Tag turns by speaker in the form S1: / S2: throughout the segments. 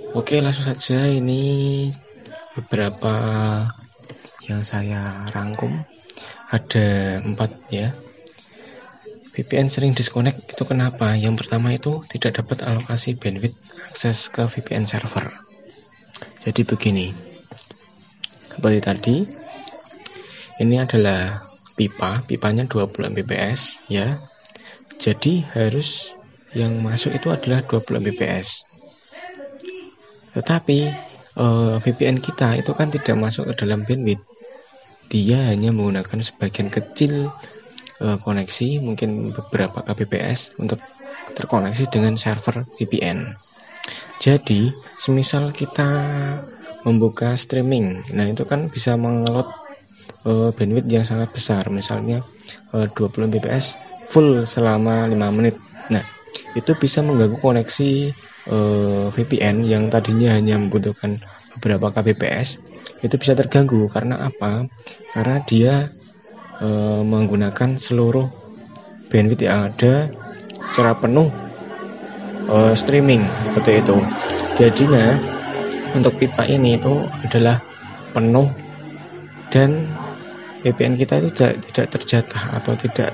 S1: Oke, langsung saja. Ini beberapa yang saya rangkum. Ada 4 ya. VPN sering disconnect itu kenapa? Yang pertama itu tidak dapat alokasi bandwidth akses ke VPN server. Jadi begini, seperti tadi, ini adalah pipanya 20 Mbps ya. Jadi harus yang masuk itu adalah 20 Mbps. Tetapi VPN kita itu kan tidak masuk ke dalam bandwidth. Dia hanya menggunakan sebagian kecil koneksi, mungkin beberapa kbps untuk terkoneksi dengan server VPN. Jadi, semisal kita membuka streaming, nah itu kan bisa mengelot bandwidth yang sangat besar, misalnya 20 Mbps full selama 5 menit. Nah, itu bisa mengganggu koneksi VPN yang tadinya hanya membutuhkan beberapa kbps, itu bisa terganggu. Karena apa? Karena dia menggunakan seluruh bandwidth yang ada secara penuh streaming seperti itu. Jadi untuk pipa ini itu adalah penuh dan VPN kita itu tidak terjatah atau tidak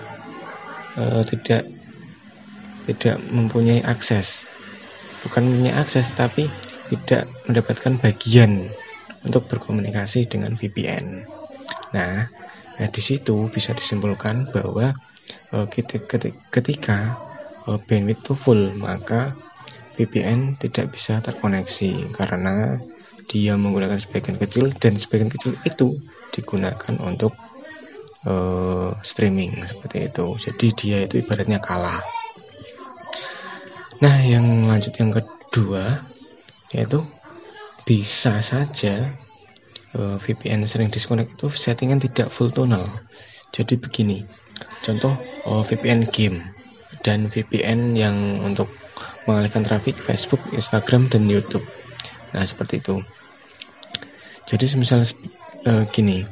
S1: mempunyai akses. Bukan mempunyai akses, tapi tidak mendapatkan bagian untuk berkomunikasi dengan VPN. Nah, di situ bisa disimpulkan bahwa ketika bandwidth itu full, maka VPN tidak bisa terkoneksi karena dia menggunakan sebagian kecil, dan sebagian kecil itu digunakan untuk streaming seperti itu. Jadi dia itu ibaratnya kalah. Nah, yang kedua yaitu bisa saja VPN sering disconnect itu settingan tidak full tunnel. Jadi begini, contoh VPN game dan VPN yang untuk mengalihkan trafik Facebook, Instagram, dan YouTube. Nah, seperti itu. Jadi semisal gini,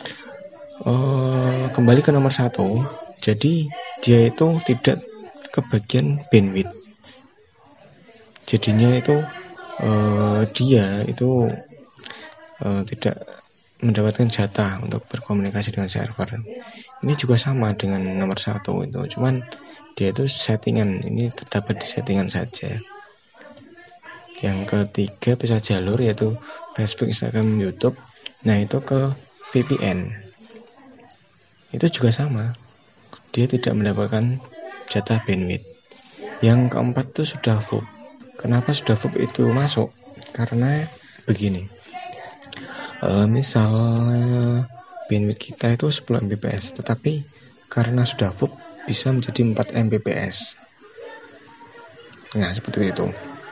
S1: kembali ke nomor 1. Jadi dia itu tidak kebagian bandwidth. Jadinya itu dia itu tidak mendapatkan jatah untuk berkomunikasi dengan server. Ini juga sama dengan nomor 1 itu, cuman dia itu settingan, ini terdapat di settingan saja. Yang ketiga bisa jalur, yaitu Facebook, Instagram, YouTube. Nah, itu ke VPN. Itu juga sama, dia tidak mendapatkan jatah bandwidth. Yang keempat itu sudah VOOP. Kenapa sudah VOOP itu masuk? Karena begini, misal bandwidth kita itu 10 Mbps, tetapi karena sudah VOOP bisa menjadi 4 Mbps. Nah, seperti itu.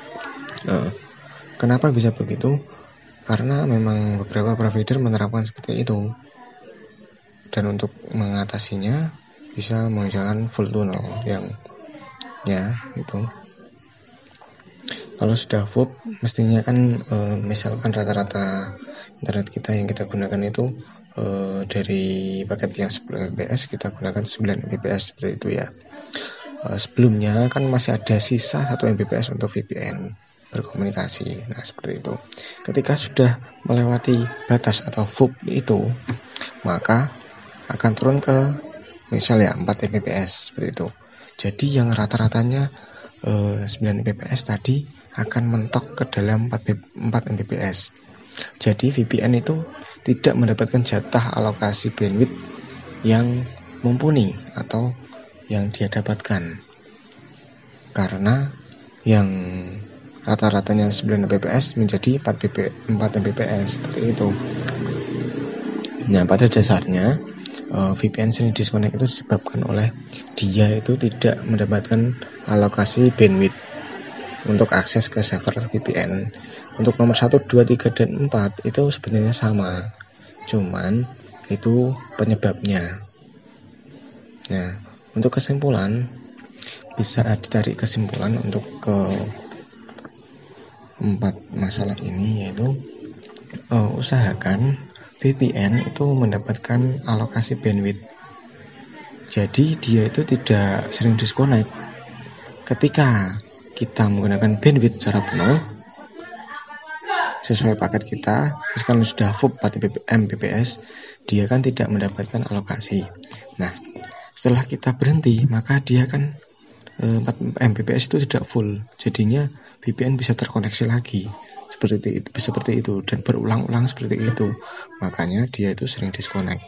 S1: Kenapa bisa begitu? Karena memang beberapa provider menerapkan seperti itu. Dan untuk mengatasinya bisa menggunakan full tunnel yang ya itu. Kalau sudah VOOP, mestinya kan misalkan rata-rata internet kita yang kita gunakan itu dari paket yang 10 Mbps kita gunakan 9 Mbps seperti itu ya. Sebelumnya kan masih ada sisa 1 Mbps untuk VPN berkomunikasi. Nah, seperti itu. Ketika sudah melewati batas atau VOOP itu, maka akan turun ke misal ya 4 Mbps seperti itu. Jadi yang rata-ratanya 9 Mbps tadi akan mentok ke dalam 4 Mbps. Jadi VPN itu tidak mendapatkan jatah alokasi bandwidth yang mumpuni atau yang dia dapatkan, karena yang rata-ratanya 9 Mbps menjadi 4 Mbps seperti itu. Nah, pada dasarnya VPN sering disconnect itu disebabkan oleh dia itu tidak mendapatkan alokasi bandwidth untuk akses ke server VPN. Untuk nomor 1, 2, 3, dan 4 itu sebenarnya sama, cuman itu penyebabnya. Nah, untuk kesimpulan, bisa ditarik kesimpulan untuk ke 4 masalah ini, yaitu usahakan VPN itu mendapatkan alokasi bandwidth. Jadi dia itu tidak sering disconnect. Ketika kita menggunakan bandwidth secara penuh, sesuai paket kita. Terus kalau sudah full 4 Mbps, dia kan tidak mendapatkan alokasi. Nah, setelah kita berhenti, maka dia kan 4 Mbps itu tidak full, jadinya VPN bisa terkoneksi lagi seperti itu dan berulang-ulang seperti itu, makanya dia itu sering disconnect.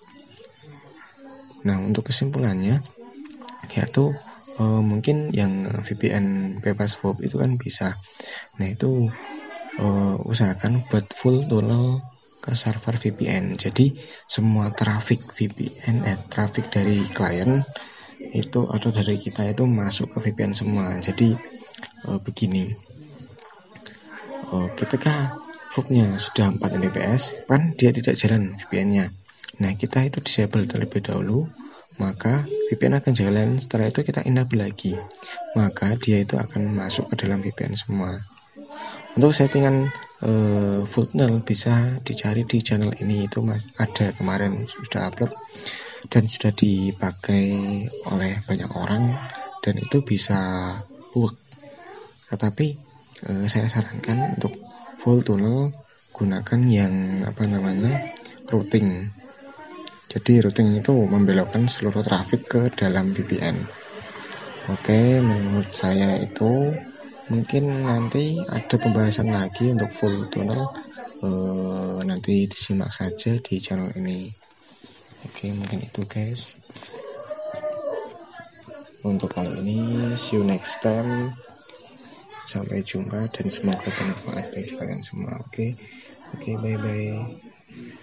S1: Nah, untuk kesimpulannya yaitu mungkin yang VPN bebas VoIP itu kan bisa. Nah, itu usahakan buat full tunnel ke server VPN. Jadi semua traffic VPN traffic dari klien itu atau dari kita itu masuk ke VPN semua. Jadi begini, ketika VoIP-nya sudah 4 Mbps kan dia tidak jalan VPN-nya. Nah, kita itu disable terlebih dahulu, maka VPN akan jalan. Setelah itu kita enable lagi, maka dia itu akan masuk ke dalam VPN semua. Untuk settingan full tunnel bisa dicari di channel ini, itu ada kemarin sudah upload dan sudah dipakai oleh banyak orang dan itu bisa work. Tetapi saya sarankan untuk full tunnel gunakan yang routing. Jadi routing itu membelokkan seluruh traffic ke dalam VPN. Oke, menurut saya itu mungkin nanti ada pembahasan lagi untuk full tunnel, nanti disimak saja di channel ini. Oke, mungkin itu guys untuk kali ini. See you next time, sampai jumpa dan semoga bermanfaat bagi kalian semua. Oke, bye bye.